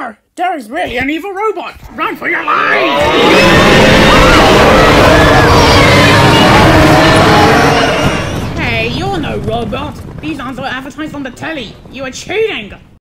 No! There is really an evil robot! Run for your life! Hey, you're no robot! These ads were advertised on the telly! You are cheating!